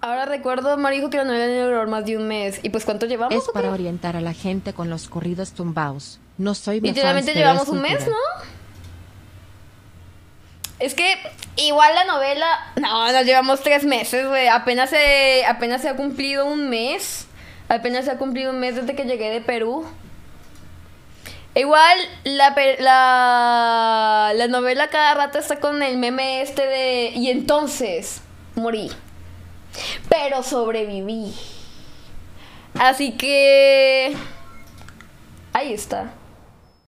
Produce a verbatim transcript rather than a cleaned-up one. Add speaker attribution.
Speaker 1: Ahora recuerdo, Mari dijo que la novela iba a durar más de un mes. ¿Y pues cuánto llevamos?
Speaker 2: Es
Speaker 1: ¿o
Speaker 2: para
Speaker 1: qué?
Speaker 2: orientar a la gente con los corridos tumbaos. No soy mi fans,
Speaker 1: Literalmente
Speaker 2: pero
Speaker 1: llevamos
Speaker 2: es
Speaker 1: un mes,
Speaker 2: cultura.
Speaker 1: ¿no? Es que igual la novela... No, nos llevamos tres meses, güey. Apenas se, apenas se ha cumplido un mes. Apenas se ha cumplido un mes desde que llegué de Perú. Igual la, pe- la, la novela cada rato está con el meme este de... Y entonces morí. Pero sobreviví. Así que... Ahí está.